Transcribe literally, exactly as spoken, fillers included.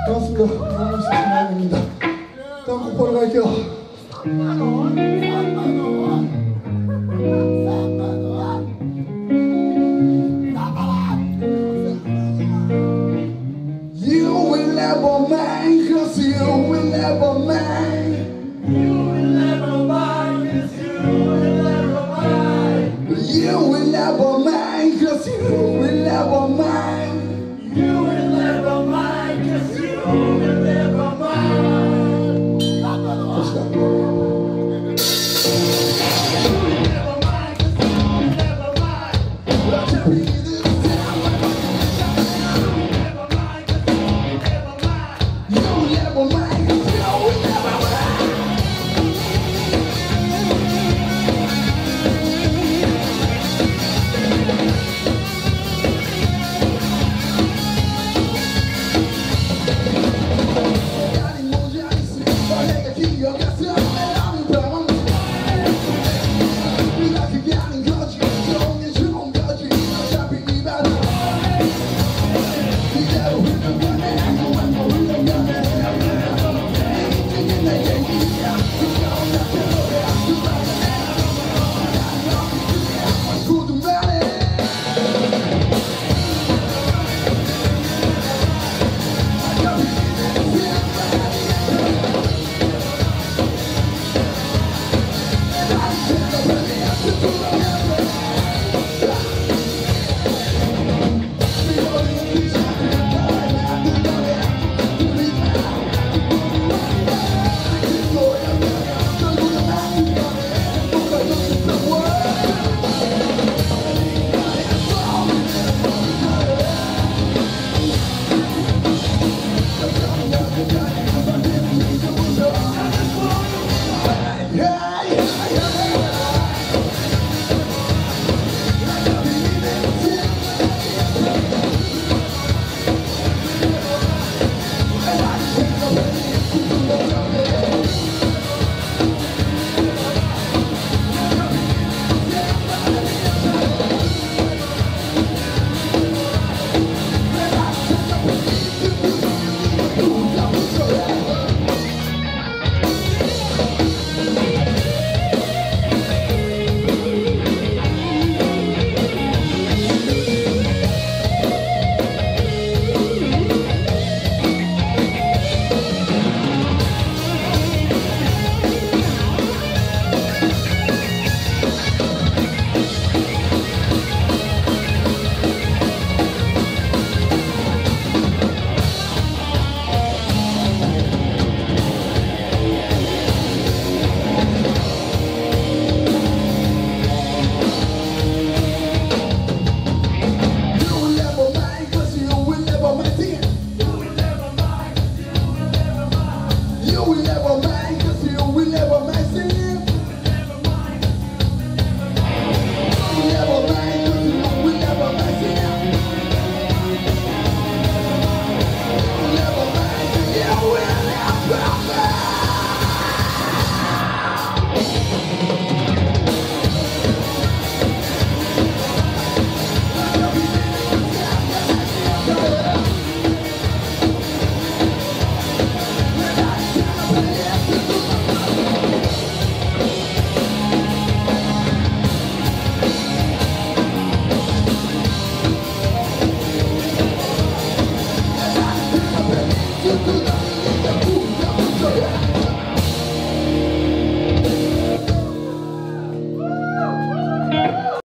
고맙습니다. 너무 감사합니다. 다음 곡 보러 갈게요. 삼만 원, 삼만 원, 삼만 원, 삼만 원. You will never mind, cause you will never mind. You will never mind, 'cause you will never mind. You will never mind, cause you will never mind. You will never mind, 'cause you will never mind. 삼만 원. 갑시다. You will never mind, 'cause you will never mind. 어차피 이들 You will never mind, 'cause you will never mind. 아니 모자 있으니까 내가 기억했어. 나는 병원 네가 그게 아닌 거지. 좋은 좋은 거지. 어차피 이 바다 이대로 흘러가네. 너만 더 흘러가네. 이제 내 얘기야. 두꺼운 나의 노래야. 굳은 말에 You will never